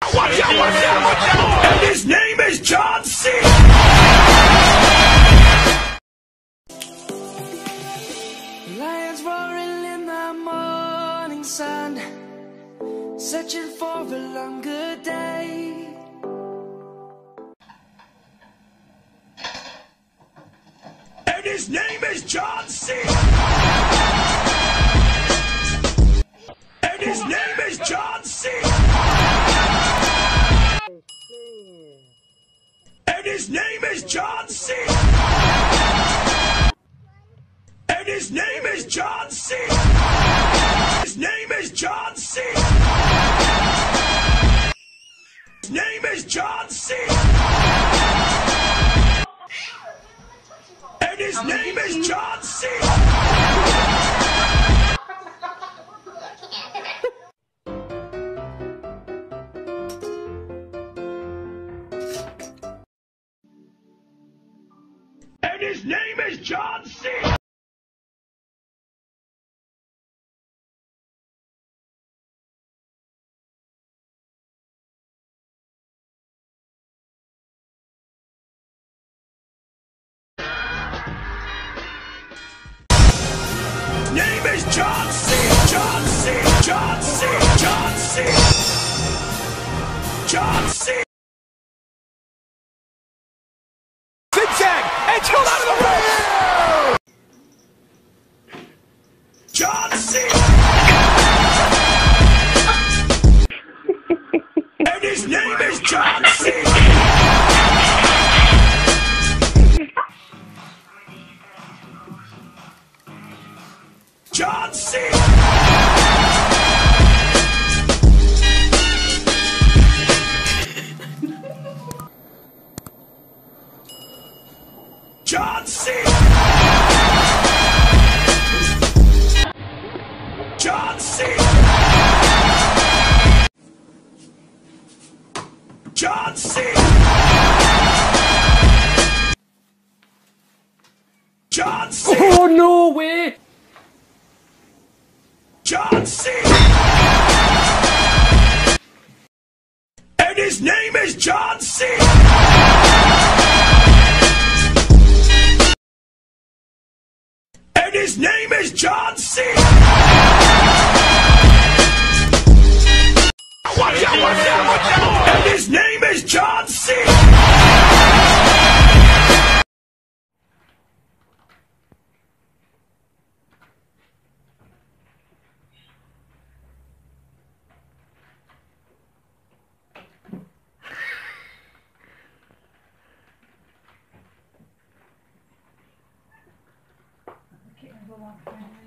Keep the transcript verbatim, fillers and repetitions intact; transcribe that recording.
Watch out, watch out, watch out! And his name is John C. Lions roaring in the morning sun, searching for a longer day. And his name is John C. And his name is John C. And his name is John C. And his name is John C. His name is John C. His name is John C. And his name is John C. And his name is John C. Name is John C. John C. John C. John C. John C. Zigzag and come out of the way. John C. And his name is John C. John C. John C. John C. John C. John C. Oh, no way! John C. And his name is John C. And his name is John C. Watch out, watch out, watch out! And his name is John C. Okay, I will walk